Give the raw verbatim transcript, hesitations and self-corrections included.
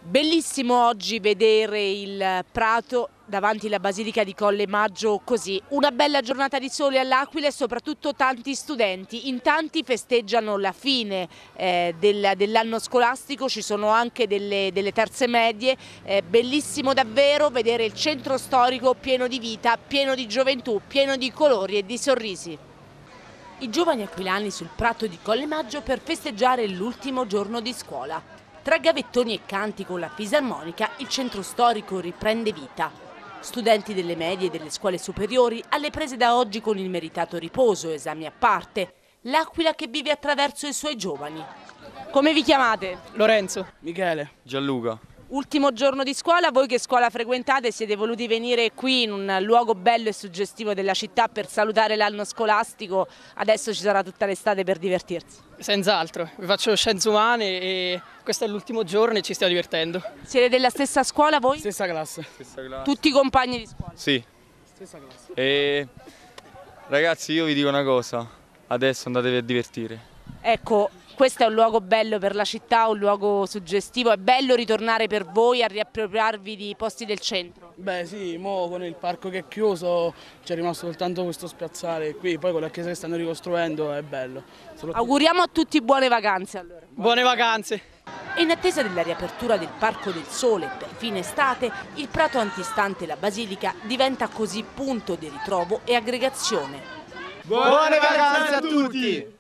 Bellissimo oggi vedere il prato davanti alla Basilica di Colle Maggio così. Una bella giornata di sole all'Aquila e soprattutto tanti studenti. In tanti festeggiano la fine eh, del, dell'anno scolastico, ci sono anche delle, delle terze medie. Eh, bellissimo davvero vedere il centro storico pieno di vita, pieno di gioventù, pieno di colori e di sorrisi. I giovani aquilani sul prato di Colle Maggio per festeggiare l'ultimo giorno di scuola. Tra gavettoni e canti con la fisarmonica il centro storico riprende vita. Studenti delle medie e delle scuole superiori alle prese da oggi con il meritato riposo, esami a parte. L'Aquila che vive attraverso i suoi giovani. Come vi chiamate? Lorenzo. Michele. Gianluca. Ultimo giorno di scuola, voi che scuola frequentate siete voluti venire qui in un luogo bello e suggestivo della città per salutare l'anno scolastico, adesso ci sarà tutta l'estate per divertirsi. Senz'altro, vi faccio scienze umane e questo è l'ultimo giorno e ci stiamo divertendo. Siete della stessa scuola voi? Stessa classe. Stessa classe. Tutti compagni di scuola? Sì. Stessa classe. E ragazzi, io vi dico una cosa, adesso andatevi a divertire. Ecco, questo è un luogo bello per la città, un luogo suggestivo, è bello ritornare per voi a riappropriarvi di posti del centro? Beh sì, mo con il parco che è chiuso c'è rimasto soltanto questo spiazzale qui, poi con la chiesa che stanno ricostruendo è bello. Solo... Auguriamo a tutti buone vacanze allora. Buone vacanze! E in attesa della riapertura del Parco del Sole per fine estate, il prato antistante la Basilica diventa così punto di ritrovo e aggregazione. Buone vacanze a tutti!